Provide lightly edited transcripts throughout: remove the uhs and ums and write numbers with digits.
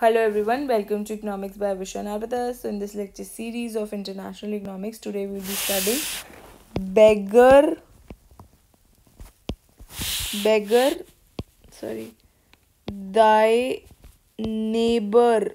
Hello everyone, welcome to Economics by Vishan Arvidas. So in this lecture series of International Economics, today we'll be studying beggar, beggar, sorry, thy neighbor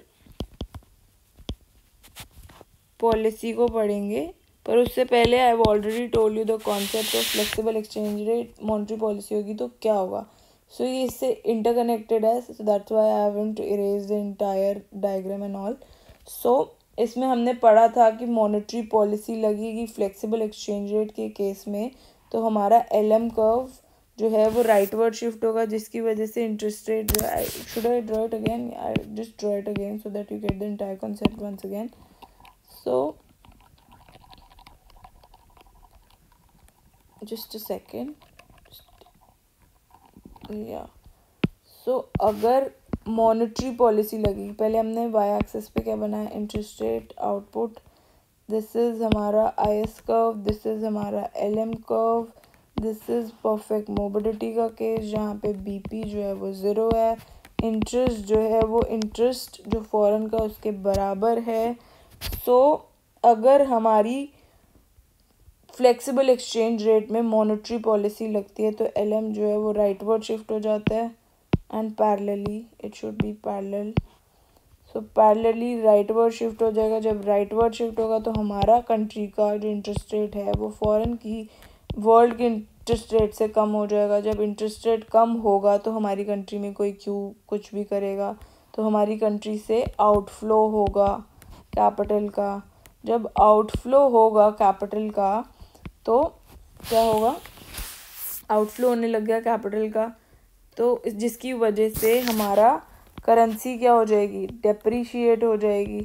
policy को पढ़ेंगे. पर उससे पहले I have already told you the concept of flexible exchange rate monetary policy होगी तो क्या होगा. So ये इससे इंटरकनेक्टेड है, so that's why I haven't to erase the entire diagram and all. So इसमें हमने पढ़ा था कि मॉनेटरी पॉलिसी लगेगी फ्लेक्सिबल एक्सचेंज रेट के केस में तो हमारा LM कर्व जो है वो राइटवर्ड शिफ्ट होगा, जिसकी वजह से इंटरेस्ट रेट जो है, should I draw it again, I just draw it again so that you get the entire concept once again. So just a second. Yeah. So अगर मॉनेटरी पॉलिसी लगेगी, पहले हमने वाई एक्सिस पे क्या बनाया, interest rate, output, this is हमारा IS curve, this is हमारा LM curve, this is perfect mobility का केस जहाँ पे BP जो है वो 0 है, इंटरेस्ट जो है वो इंटरेस्ट जो फॉरेन का उसके बराबर है. सो अगर हमारी फ्लेक्सिबल एक्सचेंज रेट में मॉनेटरी पॉलिसी लगती है तो LM जो है वो राइटवर्ड शिफ्ट हो जाता है and parallelly it should be parallel. So parallelly rightward shift हो जाएगा. जब राइटवर्ड शिफ्ट होगा तो हमारा कंट्री का जो इंटरेस्ट रेट है वो फॉरेन की वर्ल्ड के इंटरेस्ट रेट से कम हो जाएगा. जब इंटरेस्ट रेट कम होगा तो हमारी कंट्री में कोई क्यों कुछ भी करेगा तो हमारी कंट्री से आउटफ्लो होगा कैपिटल का. जब आउटफ्लो होगा कैपिटल का तो क्या होगा, आउटफ्लो होने लग गया कैपिटल का तो जिसकी वजह से हमारा करेंसी क्या हो जाएगी, डेप्रीशिएट हो जाएगी.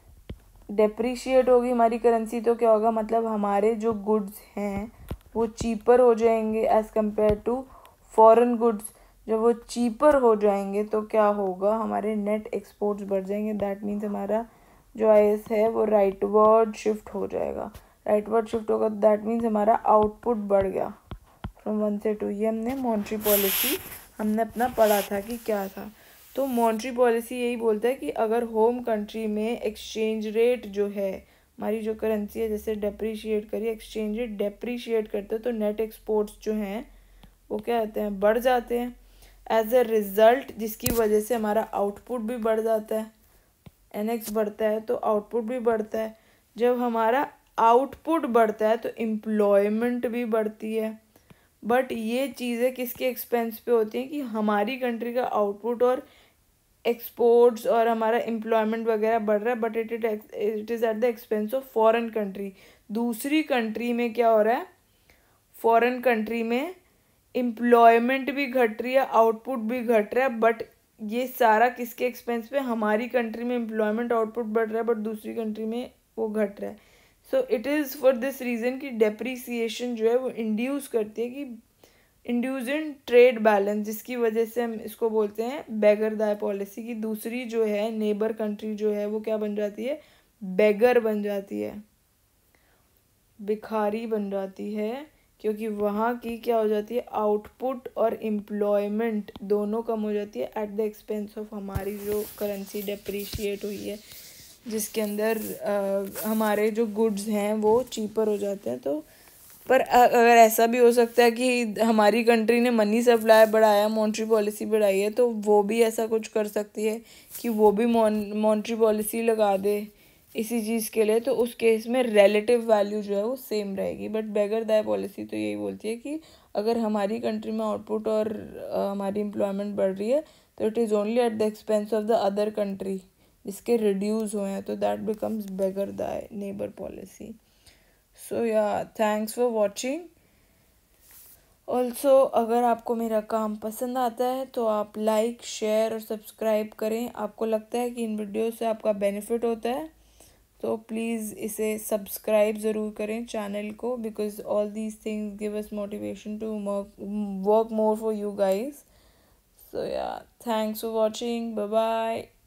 डेप्रीशिएट होगी हमारी करेंसी तो क्या होगा, मतलब हमारे जो गुड्स हैं वो चीपर हो जाएंगे as compare to foreign goods. जब वो चीपर हो जाएंगे तो क्या होगा, हमारे नेट एक्सपोर्ट्स बढ़ जाएंगे. दैट मीन्स हमारा जो IS है वो राइटवर्ड शिफ्ट हो जाएगा. राइटवर्ड शिफ्ट होगा तो दैट मीन्स हमारा आउटपुट बढ़ गया फ्रॉम 1 से 2. ये हमने मॉनेटरी पॉलिसी हमने अपना पढ़ा था कि क्या था. तो मॉनेटरी पॉलिसी यही बोलता है कि अगर होम कंट्री में एक्सचेंज रेट जो है, हमारी जो करेंसी है जैसे डेप्रीशिएट करिए, एक्सचेंज रेट डेप्रीशिएट करते हैं तो नेट एक्सपोर्ट्स जो हैं वो क्या होते हैं, बढ़ जाते हैं एज अ रिज़ल्ट, जिसकी वजह से हमारा आउटपुट भी बढ़ जाता है. NX बढ़ता है तो आउटपुट भी बढ़ता है. जब हमारा आउटपुट बढ़ता है तो एम्प्लॉयमेंट भी बढ़ती है. बट ये चीज़ें किसके एक्सपेंस पे होती हैं कि हमारी कंट्री का आउटपुट और एक्सपोर्ट्स और हमारा एम्प्लॉयमेंट वगैरह बढ़ रहा है, but it is at the expense of foreign country. दूसरी कंट्री में क्या हो रहा है, फॉरेन कंट्री में एम्प्लॉयमेंट भी घट रही है, आउटपुट भी घट रहा है, बट ये सारा किसके एक्सपेंस पे, हमारी कंट्री में एम्प्लॉयमेंट आउटपुट बढ़ रहा है बट दूसरी कंट्री में वो घट रहा है. So it is for this reason कि डेप्रीसिएशन जो है वो इंड्यूस करती है कि इंड्यूस इन ट्रेड बैलेंस, जिसकी वजह से हम इसको बोलते हैं बेगर दाय पॉलिसी की दूसरी जो है नेबर कंट्री जो है वो क्या बन जाती है, बेगर बन जाती है, भिखारी बन जाती है, क्योंकि वहाँ की क्या हो जाती है, आउटपुट और एम्प्लॉयमेंट दोनों कम हो जाती है एट द एक्सपेंस ऑफ हमारी जो करेंसी डेप्रीशिएट हुई है, जिसके अंदर हमारे जो गुड्स हैं वो चीपर हो जाते हैं. तो पर अगर ऐसा भी हो सकता है कि हमारी कंट्री ने मनी सप्लाई बढ़ाया, मॉनेटरी पॉलिसी बढ़ाई है, तो वो भी ऐसा कुछ कर सकती है कि वो भी मॉनेटरी पॉलिसी लगा दे इसी चीज़ के लिए, तो उस केस में रिलेटिव वैल्यू जो है वो सेम रहेगी. बट बेगर दाय पॉलिसी तो यही बोलती है कि अगर हमारी कंट्री में आउटपुट और हमारी एम्प्लॉयमेंट बढ़ रही है तो it is only at the expense of the other country जिसके रिड्यूस हुए हैं, तो दैट बिकम्स बेगर दाय neighbour policy. So yeah thanks for watching. Also अगर आपको मेरा काम पसंद आता है तो आप लाइक, शेयर और सब्सक्राइब करें. आपको लगता है कि इन वीडियो से आपका बेनिफिट होता है तो प्लीज़ इसे सब्सक्राइब ज़रूर करें चैनल को, because all these things give us motivation to work more for you guys. So yeah thanks for watching. Bye bye.